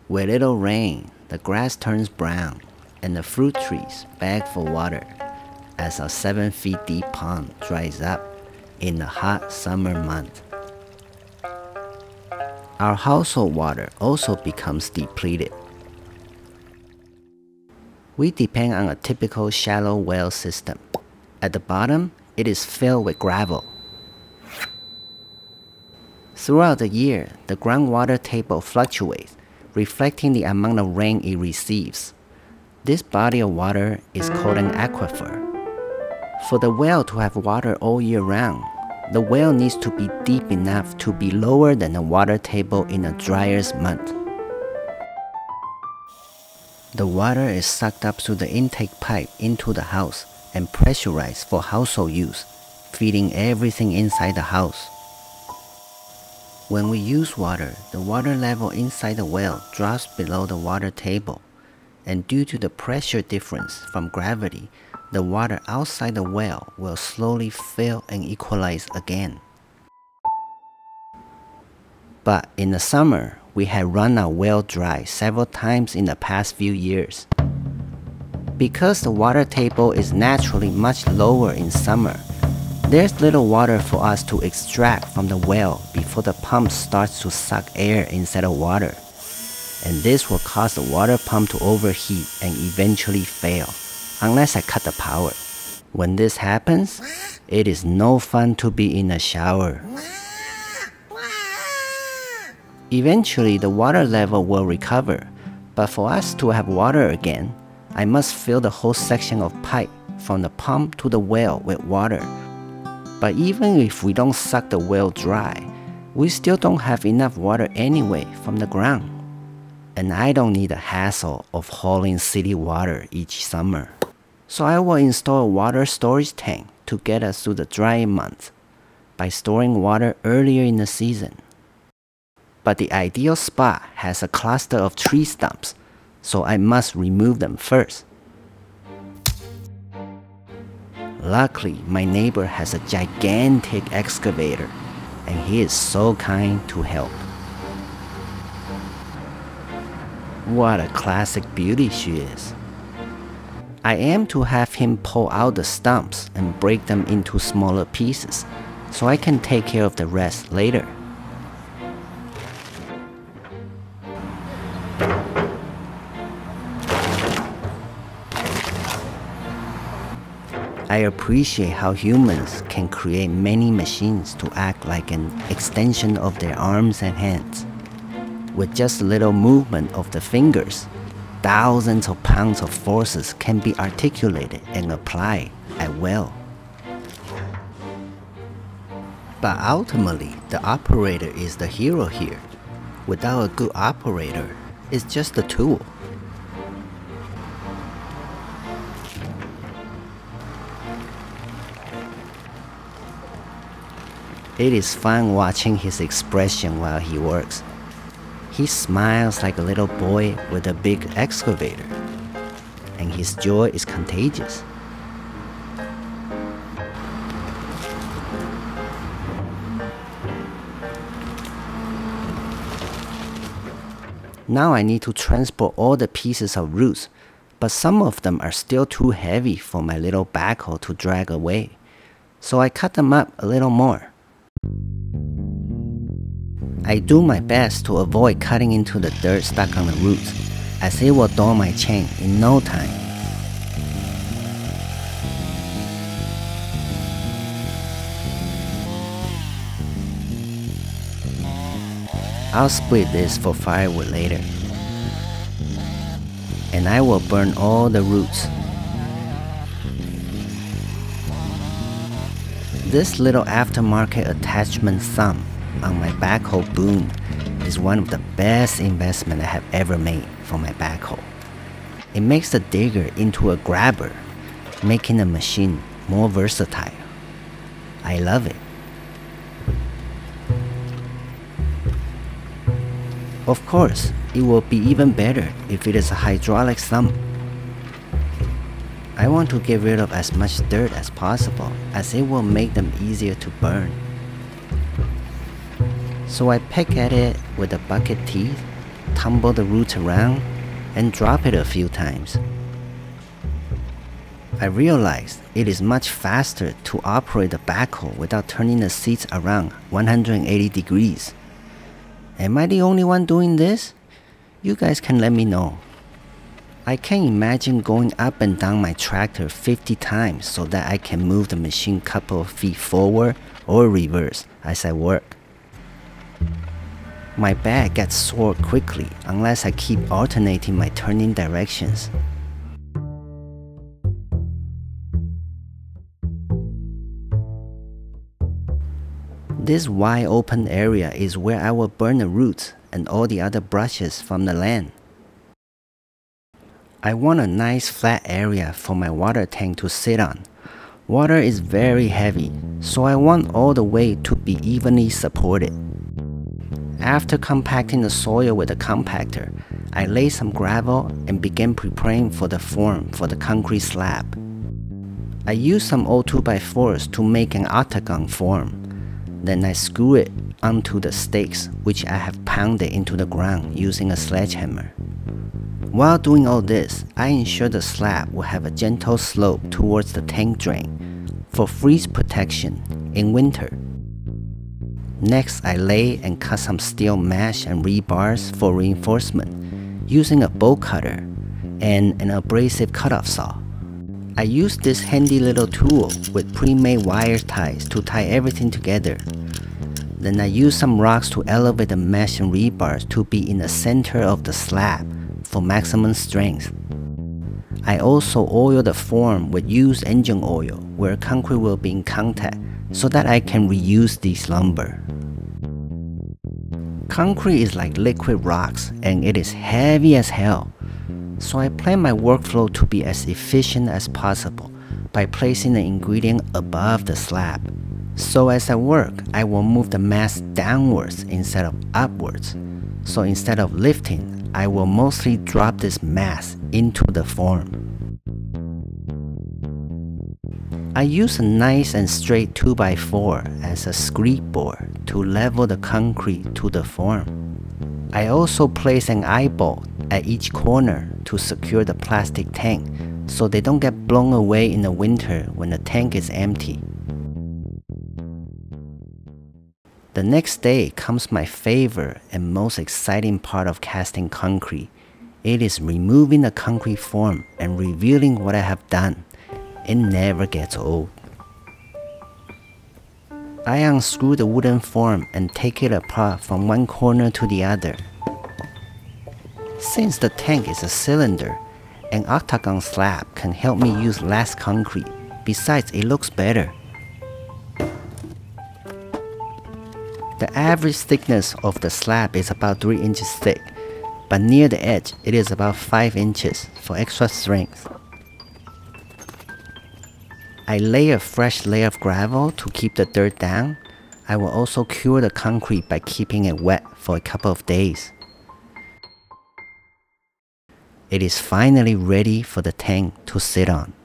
With little rain, the grass turns brown, and the fruit trees beg for water as our 7 feet deep pond dries up in the hot summer month. Our household water also becomes depleted. We depend on a typical shallow well system. At the bottom, it is filled with gravel. Throughout the year, the groundwater table fluctuates, reflecting the amount of rain it receives. This body of water is called an aquifer. For the well to have water all year round, the well needs to be deep enough to be lower than the water table in the driest month. The water is sucked up through the intake pipe into the house and pressurized for household use, feeding everything inside the house. When we use water, the water level inside the well drops below the water table, and due to the pressure difference from gravity, the water outside the well will slowly fill and equalize again. But in the summer, we have run our well dry several times in the past few years. Because the water table is naturally much lower in summer, there's little water for us to extract from the well before the pump starts to suck air instead of water. And this will cause the water pump to overheat and eventually fail, unless I cut the power. When this happens, it is no fun to be in a shower. Eventually, the water level will recover, but for us to have water again, I must fill the whole section of pipe from the pump to the well with water. But even if we don't suck the well dry, we still don't have enough water anyway from the ground. And I don't need the hassle of hauling city water each summer. So I will install a water storage tank to get us through the dry months by storing water earlier in the season. But the ideal spot has a cluster of tree stumps, so I must remove them first. Luckily, my neighbor has a gigantic excavator, and he is so kind to help. What a classic beauty she is. I am to have him pull out the stumps and break them into smaller pieces, so I can take care of the rest later. I appreciate how humans can create many machines to act like an extension of their arms and hands. With just a little movement of the fingers, thousands of pounds of forces can be articulated and applied at will. But ultimately, the operator is the hero here. Without a good operator, it's just a tool. It is fun watching his expression while he works. He smiles like a little boy with a big excavator, and his joy is contagious. Now I need to transport all the pieces of roots, but some of them are still too heavy for my little backhoe to drag away, so I cut them up a little more. I do my best to avoid cutting into the dirt stuck on the roots, as it will dull my chain in no time. I'll split this for firewood later. And I will burn all the roots. This little aftermarket attachment thumb on my backhoe boom is one of the best investments I have ever made for my backhoe. It makes the digger into a grabber, making the machine more versatile. I love it. Of course, it will be even better if it is a hydraulic thumb. I want to get rid of as much dirt as possible, as it will make them easier to burn. So I peck at it with the bucket teeth, tumble the roots around and drop it a few times. I realized it is much faster to operate the backhoe without turning the seats around 180 degrees. Am I the only one doing this? You guys can let me know. I can imagine going up and down my tractor 50 times so that I can move the machine a couple of feet forward or reverse as I work. My back gets sore quickly unless I keep alternating my turning directions. This wide open area is where I will burn the roots and all the other brushes from the land. I want a nice flat area for my water tank to sit on. Water is very heavy, so I want all the weight to be evenly supported. After compacting the soil with a compactor, I lay some gravel and began preparing for the form for the concrete slab. I used some old 2x4s to make an octagon form. Then I screw it onto the stakes, which I have pounded into the ground using a sledgehammer. While doing all this, I ensure the slab will have a gentle slope towards the tank drain for freeze protection in winter. Next, I lay and cut some steel mesh and rebars for reinforcement using a bolt cutter and an abrasive cutoff saw. I use this handy little tool with pre-made wire ties to tie everything together. Then I use some rocks to elevate the mesh and rebars to be in the center of the slab for maximum strength. I also oil the form with used engine oil where concrete will be in contact so that I can reuse these lumber. Concrete is like liquid rocks and it is heavy as hell. So I plan my workflow to be as efficient as possible by placing the ingredient above the slab. So as I work, I will move the mass downwards instead of upwards. So instead of lifting, I will mostly drop this mass into the form. I use a nice and straight 2x4 as a screed board to level the concrete to the form. I also place an eye bolt at each corner to secure the plastic tank so they don't get blown away in the winter when the tank is empty. The next day comes my favorite and most exciting part of casting concrete. It is removing the concrete form and revealing what I have done. It never gets old. I unscrew the wooden form and take it apart from one corner to the other. Since the tank is a cylinder, an octagon slab can help me use less concrete. Besides, it looks better. The average thickness of the slab is about 3 inches thick, but near the edge it is about 5 inches for extra strength. I lay a fresh layer of gravel to keep the dirt down. I will also cure the concrete by keeping it wet for a couple of days. It is finally ready for the tank to sit on.